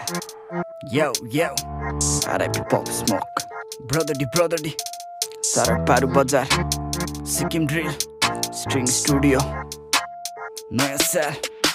Yo, R.I.P. Pop Smoke. Brother D. Sarak Paru Bazar. Sikkim Drill. String Studio. Naya Sal.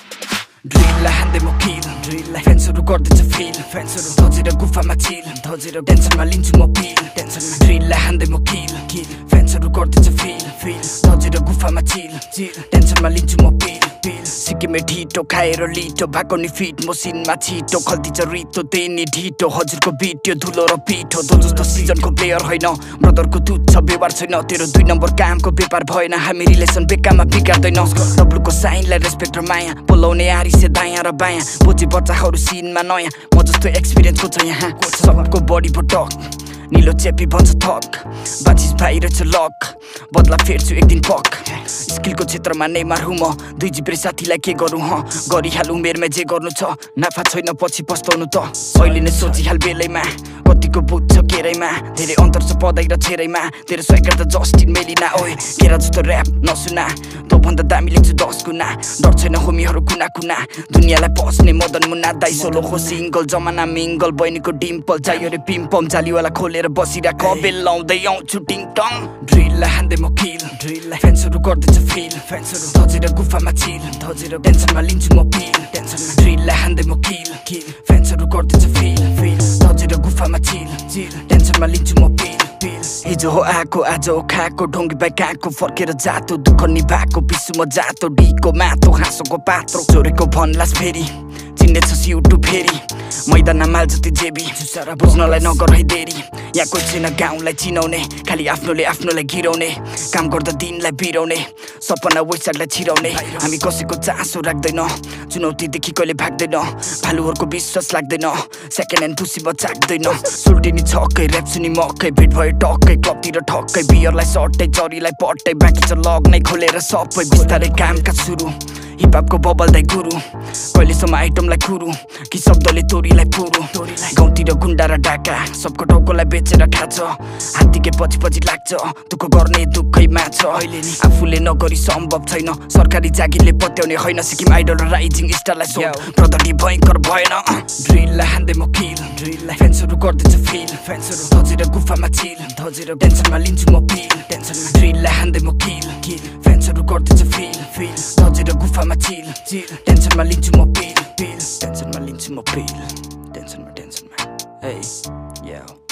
Drill la hande mo kill. Drill la fenceru गर्दैछ feel. Fenceru धोजेर गुफामा chill. धोजेर टेन्सनमा लिन्छु म pill. टेन्सनमा drill la hande mo kill. Fenceru गर्दैछ feel. धोजेर गुफामा chill. टेन्सनमा लिन्छु म pill. सिक्किमे ढिटो खाएर लिटो भएको नि फिट मसिनमा छिटो खल्ती छ रितो त्यही नि ढिटो हजुरको बिट्यो धुलो र पिठो दो जस्तो सिजनको प्लेयर होइन ब्रदरको दुध छ व्यवहार छैन तेरो 2 नम्बर कामको व्यापार भएन हामी रिलेसन बेकामा बिगार्दैन डब्लुको साइनलाई रेस्पेक्ट र माया बोलाउने आरी से दायाँ र बायाँ बोची बच्चाहरू सिनमा नयाँ म जस्तो एक्सपिरियन्सको छ यहाँ सबको बडी पटक नीलो चेपी भन्छ थक बाचिस बाहिर छ लक बदला फेर्छु एक दिन पक स्किलको क्षेत्रमा नेमार हुँ म दुई जिब्रे साथीलाई के गरौँ गरिहाल उमेरमा जे गर्नु छ नाफा छैन पछि पस्ताउनु त अहिले नै सोचिहाल बेलैमा कतिको बुझ छ केरैमा धेरै अन्तर छ पदाइ र छेरैमा तेरो स्वाइगर त जस्टिन मेलिना ओए केरा जस्तो र्याप नसुना तँ भन्दा दामी लेख्छु 10 गुना डर छैन होमीहरू कुना कुना दुनियाँलाई पस्ने मदन मुन्ना दाइ सोलो खो सिङ्गल जमाना मिङ्गल बहिनीको डिम्पल चाहियो रे पिम्पम जालीवाला खोलेर बसिरहेको बेल लाउँदै आउँछु टिङटङ ड्रिल हान्दै म किल ड्रिल फेन्सहरू गर्दैछ फिल फेन्सहरू धोजेर गुफामा चिल धोजेर टेन्सनमा लिन्छु म पिल टेन्सनमा ड्रिल हान्दै म किल फेन्सहरू गर्दैछ फिल धोजेर गुफामा चिल टेन्सनमा लिन्छु म पिल हिजो हो आएको आज हो खाएको ढोङ्गी बाई कहाँको फर्केर जातो दुःख निभाएको पिसु म जातो डीको माथो हाँसोको पात्रो चोरेको भन्लास फेरि चिन्ने छ युट्युब फेरि मैदानमा माल जति जेबी बुझ्नलाई नगर है देरी यहाँ कोही छैन गाउँलाई चिनाउने खालि आफ्नोलाई गिराउने काम गर्दा दिनलाई बिराउने सपना वैशाखलाई छिराउने हामी कसैको चासो राख्दैन चुनौतीदेखि कहिले भाग्दैन भालुहरूको विश्वास लाग्दैन सेकेन्ड ह्यान्ड पुसी बचाक्दैन सुल्टिनी छक्कै ऱ्याप सुनि मक्कै भेट भयो टक्कै क्लबतिर ठक्कै बियरलाई सट्टै चरीलाई पट्टै बाँकी छ लग नै खोलेर सबै बिस्तारै कामका सुरु हिपहपको बबल्दै गुरु कहिलेसम्म आइटमलाई कुरु कि शब्दले तोरीलाई पुरु गाउँतिर गुन्डा र डाका सबको टाउकोलाई बेचेर खाछ हात्तीकै पछि लाग्छ दुःख गर्ने दुःखैमा छ अहिले नि आफूले नगरी सम्भव छैन सरकारी जागिरले पत्याउने होइन सिक्किम आइडल र राइजिङ स्टारलाई सो प्रदर्दी भयङ्कर भएन ड्रिल हान्दै म किल फेन्सहरू गर्दैछ फिल फेन्सहरू धोजेर गुफामा चिल धोजेर टेन्सनमा लिन्छु म पिल टेन्सनमा ड्रिल हान्दै म किल फेन्सहरू गर्दैछ फिल धोजेर गुफामा चिल टेन्सनमा लिन्छु म पिल टेन्सनमा लिन्छु म पिल टेन्सनमा hey yo